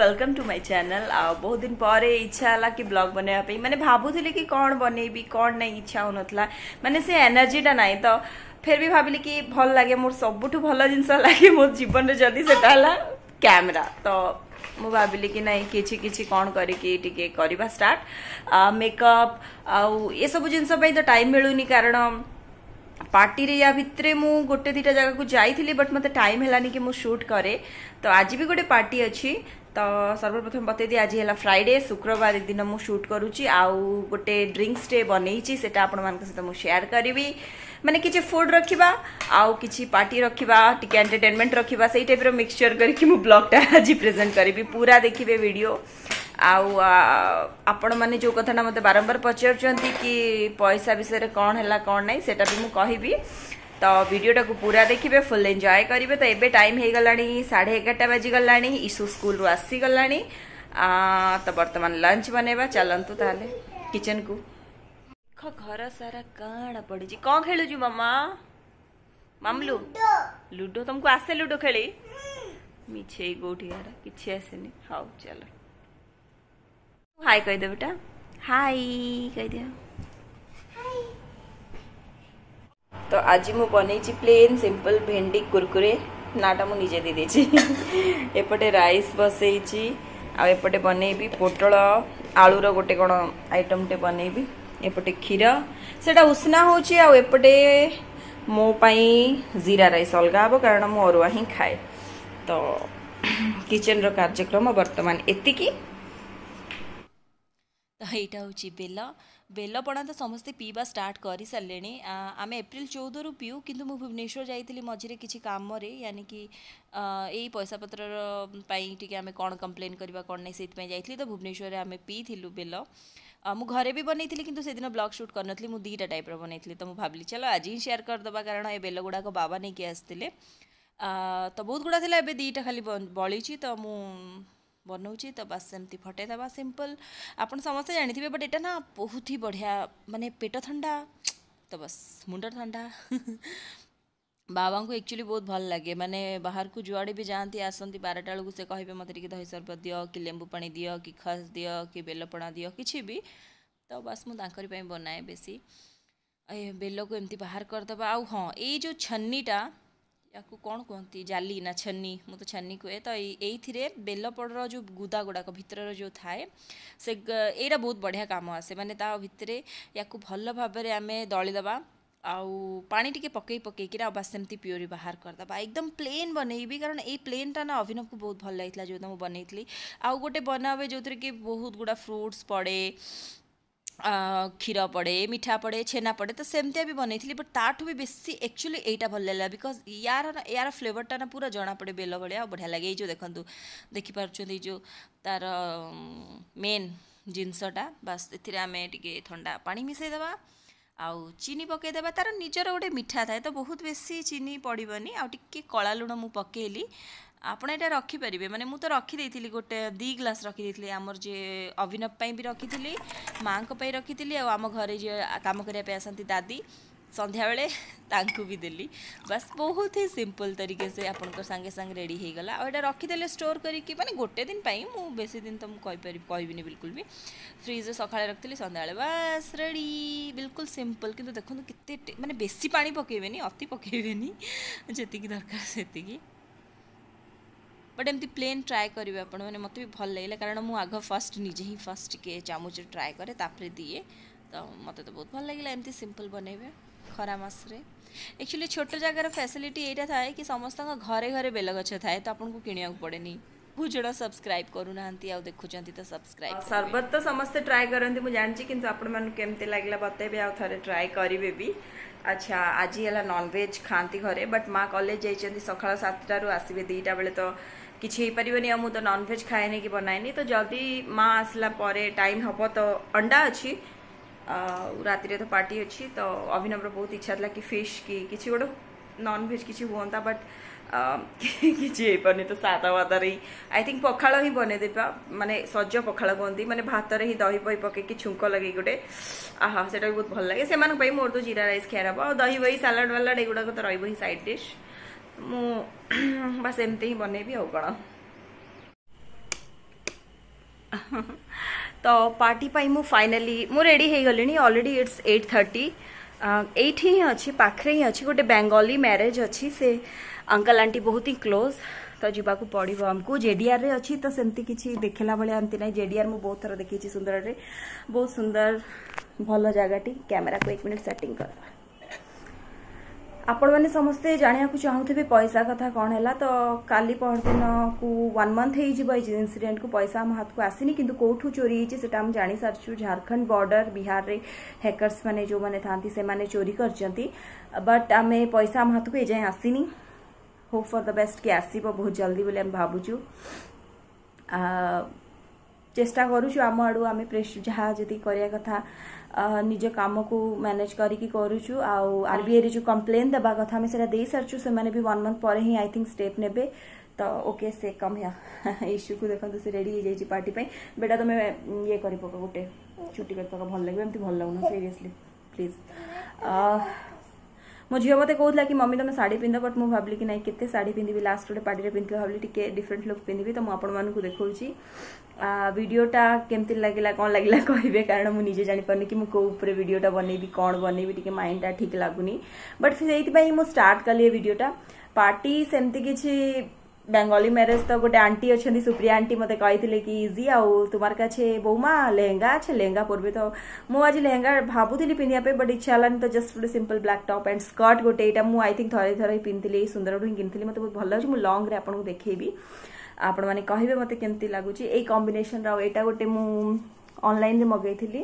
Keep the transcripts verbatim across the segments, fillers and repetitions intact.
Welcome to my channel. आ बहुत दिन पर इच्छा है कि ब्लॉग बनवा मैंने भावुली कि कौन बनैबी कौन नहीं इच्छा हो नाला माने से एनर्जीटा ना तो फिर भी भाविली कि भल लगे मोर सबुठ भल जिनस लगे मो जीवन में जदि से कैमेरा तो मु भाविली कि नहीं किछि किछि कौन करिकी टिके करबा स्टार्ट मेकअप आउ ये सब जिनस तो टाइम मिलूनी कारण पार्टी रे या भितरे मु गोटे दीटा जगह को जाइथिली बट मते टाइम हेलानी कि मु शूट करे तो आज भी गोटे पार्टी अच्छी तो सर्वप्रथम बते दी आज है फ्राइडे शुक्रवार दिन मु शूट करूची आउ गोटे ड्रिंक्स टे बनईची सेटा आपण मान सहित मु शेयर करी माने किछि फूड रखिबा आउ किछि पार्टी रखिबा टिके एंटरटेनमेंट रखिबा सेई टाइप रो मिक्सचर करके मु ब्लॉग टा आज प्रेजेंट करी पूरा देखिबे वीडियो आउ आपण माने जो कथा मते बारंबार पचारुचंती कि पैसा विषय कौन है कौन नहीं सेटा भी मु कहिबी तो वीडियोटा को पूरा देखिए फुल एंजॉय करेंगे। तो एबे टाइम हो गलानी साढ़े एगारटा बाजी गलानी ईशु स्कूल रू आसी गलानी तो बर्तमान लंच बनेबा चलंतु ताले किचन को खो घर सारा काण पड़ी कौन खेलुजु मम्मा मामलू लूडो तुमको आसे लूडो खेली मिछे गोठी यार किछि आसेनी हाउ चलो हाय कह दे बेटा हाय कह दिया तो आज मु बनई प्लेन सिंपल भेंडी कुरकुरे नाटा मु निजे दे देछि एपटे राइस बसई आ एपटे बनईबी पोटल आलू रो गोटे कोन आइटम टे बनईबी एपटे खीर सेटा उष्णा होची आ एपटे मो पई जीरा राइस अलगा हबो कारण मु अरुआ ही खाए तो किचन रो कार्यक्रम वर्तमान एतिकी तो यहाँ हूँ बेल बेल पणा तो समस्ते पीवा स्टार्ट कर सारे आम एप्रिल चौदह रु पीऊ किंतु मु भुवनेश्वर जाइली मझे किसी काम यानी कि यही पैसा पतर टी आम कौन कंप्लेन करवा कौन नहीं से जाइली तो भुवनेश्वर आम पीलु बेल मु घरे भी बनई किंतु से दिन ब्लॉग शूट करनी मुझे दीटा टाइप बनई तो मुझे भाविली चलो आज ही शेयर करदे कारण ये बेल गुड़ाक बाबा नहीं कि आसते तो बहुत गुड़ा था दीटा खाली बड़ी तो मु बनाऊँगी तो बस सेमती फटेदबा सिंपल आपन समस्ते जानी बट एटा ना बहुत ही बढ़िया माने पेट ठंडा तो बस मुंड ठंडा बाबा को एक्चुअली बहुत भल लगे माने बाहर को जुआड़े भी जाती आसती बारटा बेलू से कहे मत दही सरबत दियो कि लेंबू पानी दियो कि खस दियो कि बेलपणा दियो किसी भी तो बस मुझे बनाए बेसी बेल को एमती बाहर करदबा आउ हाँ ये जो छन्नीटा या कौन कहती जाली ना छन्नी मु तो छन्नी कहे तो ये बेलपड़र जो गुदा गुड़ाक भितर जो थाए से यहाँ बहुत बढ़िया काम आसे माने ता भितर या भल भाव में आम दलीदबा आउ पानी टिके पकई पकईकि बस सेमती प्योरी बाहर करदबा एकदम प्लेन बनईबी कारण ये प्लेनटा ना अभिनव को बहुत भल लगी जो मुझे बनई आउ गोटे बनावे जो कि बहुत गुड़ा फ्रुट्स पड़े क्षीर पड़े मिठा पड़े छेना पड़े तो सेमती भी बनई बट ताठू भी बेसी एक्चुअली यहीटा भल लगा बिकज यार यार फ्लेवरटा ना पूरा जना पड़े बेल भाया बढ़िया लगे जो देखु देखिपुर जो तार मेन जिनसटा बस ये आम टे ठंडा पानी मिसईदबा आउ चीनी पकईदेवा तार निजर गोटे मिठा थाए तो बहुत बेसी चीनी पड़ोनी आउ टिके कला लुण मु पकेली आपड़ ये रखिपारे माने मु तो रखी गोटे दी ग्लास रखी आमर जे अभिनव भी रखी माँ को रखी आम घरे जो कम करने आसती दादी संध्या बेले तांकु भी देली बस बहुत ही सिंपल तरीके से आपन सांगे सांगे रेडी हो गला और ये रखीदे स्टोर करके माने गोटे दिन पाई मु बेसी दिन तो मुझे कहबिनी बिल्कुल भी फ्रिज सकाଳେ रखी संध्या बेले बस रेडी बिल्कुल सिंपल किंतु देखो कितने माने बेसी पानी पकेबेनी अति पकेबेनी जी दरकार से बट एमती प्लेन ट्राए करेंगे आपण मैंने मत भी भल लगे कारण मु आग फर्स्ट निजे ही फर्स्ट के चामच ट्राए करे तापर दिए तो मत तो बहुत भल लगे एमती सिंपल बनइबे खरा मास रे एक्चुअली छोट जगार फैसिलिटी यहाँ थाए कि समस्त घरे घरे बेल गछ थाए तो आपन को किनिया पड़ेनी बहुत जन सब्सक्राइब करूना आ देखुं तो सब्सक्राइब सरबत तो समस्ते ट्राए करते मुझे जानी कि आपण मन केमती लगला बतेबे आ थे ट्राए करेंगे भी अच्छा आज है नॉनवेज खाती घरे बट माँ कॉलेज जाइए सका सातटू आसवे दीटा बेले तो किसी हो पारे मुझे तो नॉनवेज खाएनि कि बनाएनि तो जदि माँ आसला टाइम हम तो अंडा अच्छी राति तो पार्टी अच्छी तो अभिनव बहुत इच्छा था कि फिश कि किसी गोटे नॉनवेज किसी हुआ बट किसी हो पारे तो सादा वादा ही आई थिंक पखाड़ ही बनईदेवा माने सज पखाड़ कहती माने भात ही दही बही पकईकि छुंक लगे गोटे आहा से भी बहुत भल लगे से मोर तो जीरा राइस खाया हम दही बही सालाड वालाड एगुड़ाक तो रही साइड डिश मु बस एमती ही बनईबी आ कौन तो पार्टी पाई मु फाइनाली मु रेडी हो गलिनी already it's eight thirty eight ही अच्छी पाखे ही अच्छी गोटे बेंगली मैरेज अच्छी से अंकल आंटी बहुत ही क्लोज तो जावाक पड़ो आमको जेडीआर रे अच्छी तो सेमती किसी देखला भाया एमती ना जेडीआर मु बहुत थर देखी सुंदर रे बहुत सुंदर भल जगह कैमेरा को एक मिनट सेटिंग कर आपण मैंने समस्ते जाना चाहूथे पैसा कथा कौन है तो काली पहरदिन को वन मंथ हो इनसीडेंट को पैसा आम हाथ को आसनी किंतु कौटू चोरी होती जानी जानी सारचु झारखंड बॉर्डर बिहार रे हैकर्स माने जो माने थांती से माने चोरी करचंती बट आम पैसा आम हाथ को एजाए आसनी होप फॉर द बेस्ट कि आसब बहुत जल्दी बोले आम भावुचु चेष्टा करूँ आम आड़ू आम प्रेस जहाँ जी करिया कथा निज काम को मैनेज करके करूचु आरबीआई रे जो कंप्लेन देबा कथा हमें सेटा दे सारचु से माने भी वन मंथ पर ही आई थिंक स्टेप नेबे तो ओके से कम या इश्यू को देखो से रेडी हो जाई पार्टी पे बेटा तुम ये कर पक गोटे छुट्टी कर पक भल लगे एमती भल लगुना सीरियसली प्लीज मो झील मत कहला कि मम्मी तुम साड़ी पिंध बट मुझे भाविली कि नहीं केते साड़ी पिंधि लास्ट गोटे पार्टी पिंधि भाविली टिके डिफरेंट लुक पिंधि तो मुझे देखी वीडियोटा केमती लगे कौन लगे कहे कारण मुझे जापारे कि मुझे वीडियोटा बनईबी कौन बनईबी टी माइंडटा ठीक लगुनि बट से मुझे स्टार्ट कली वीडियोटा पार्टी सेमती किसी बेंगली मैरेज तो गोटे आंटी अच्छा सुप्रिया आंटी मत कही कि इजी आउ तुमार काछे बौमा लेहेंगा अच्छे लेहेंगा पूर्वे तो मुझे आज लेहेंगा भावुली पिंधा बट इच्छा है तो जस्ट गोटे simple black top and skirt गोटे यहाँ आई थिंक थरे थरे पिंधि सुंदर ही किनी मतलब बहुत भल लगे लंग आपको देखेबी आपण मैंने कहे मत केमती लगुच यही कॉम्बिनेशन यहाँ गोटे ऑनलाइन मगई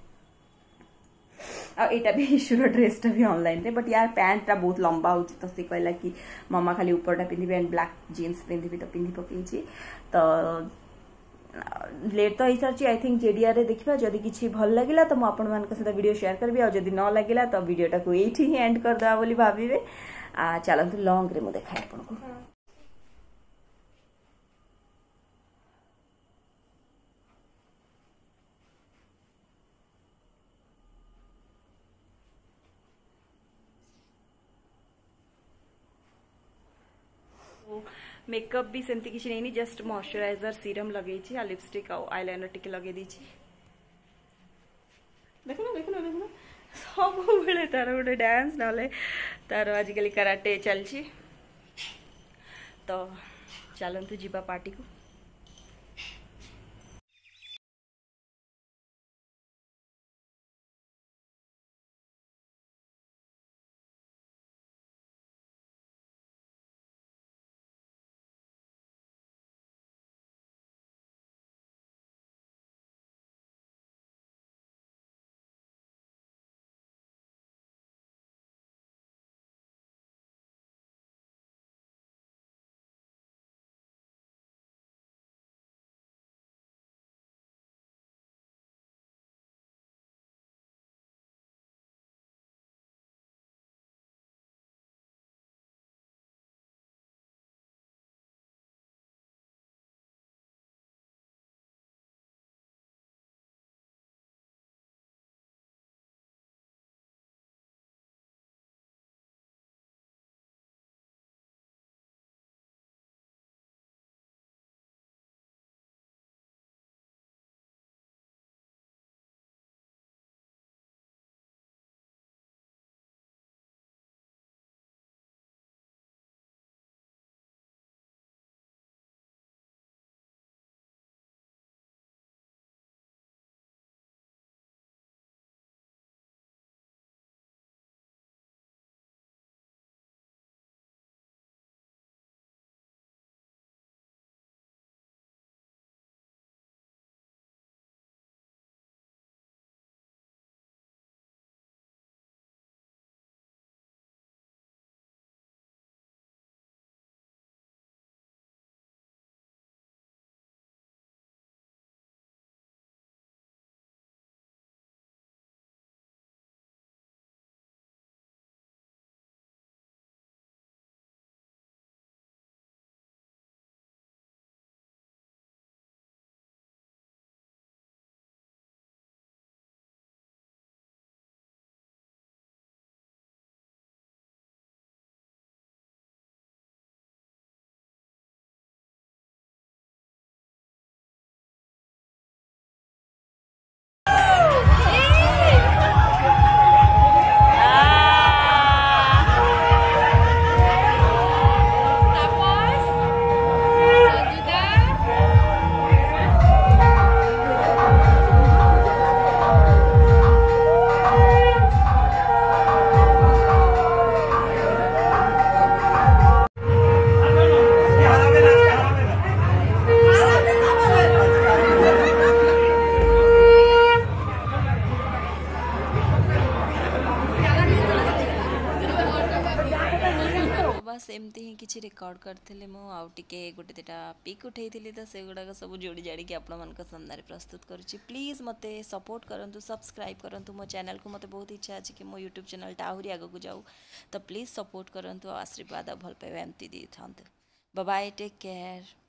आईटा भी इश्यूर ड्रेसटा भी ऑनलाइन रे बट यार पैंटा बहुत लंबा हो तो सी कहला कि मामा खाली ऊपरटा पिंधि एंड ब्लैक जीन्स पिंधि तो पिंधि पकई तो लेट तो सारी आई थिंक जेडीआर रे देखा जदि किसी भल लगे तो मुझे सहित वीडियो शेयर करी और जदि न लगे तो वीडियोटा को ये ही एंड करदे बोली भावे चलते लंग रे मुझे देखाए आपको मेकअप भी सेमती किसी नहीं जस्ट मॉइस्चराइजर सीरम लगे लिपस्टिक आउ आईलाइनर टिके लगे देखना देखना देखना सब बेले तार गोटे डांस ना तार आजिकल कराटे चलती तो चलतु जीवा पार्टी को। बास एमती ही किसी रेकर्ड करथिले मु आउ टिके गोटे दिटा पिक उठेइथिली तो से गुडाक सब जोड़ी जाड़ी कि आपण मान सामने प्रस्तुत करुच्ची। प्लीज मते सपोर्ट करंतु, सब्सक्राइब करंतु मो चैनल को। मते बहुत इच्छा अछि कि मो यूट्यूब चैनल टा आहुरी आगो जाऊ, तो प्लीज सपोर्ट करंतु, आशीर्वाद भल पाइबा एमती दी थांतु। Bye bye, take care.